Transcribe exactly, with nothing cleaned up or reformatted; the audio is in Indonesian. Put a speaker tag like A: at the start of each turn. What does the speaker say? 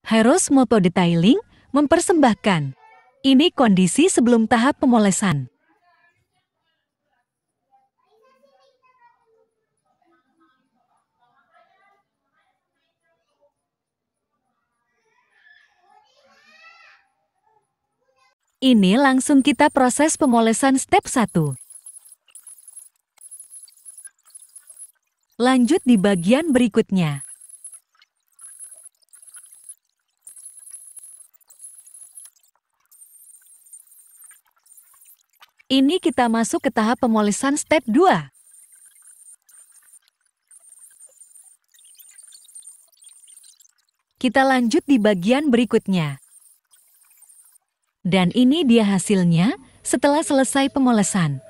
A: Heros Moto Detailing mempersembahkan. Ini kondisi sebelum tahap pemolesan. Ini langsung kita proses pemolesan step satu. Lanjut di bagian berikutnya. Ini kita masuk ke tahap pemolesan step dua. Kita lanjut di bagian berikutnya. Dan ini dia hasilnya setelah selesai pemolesan.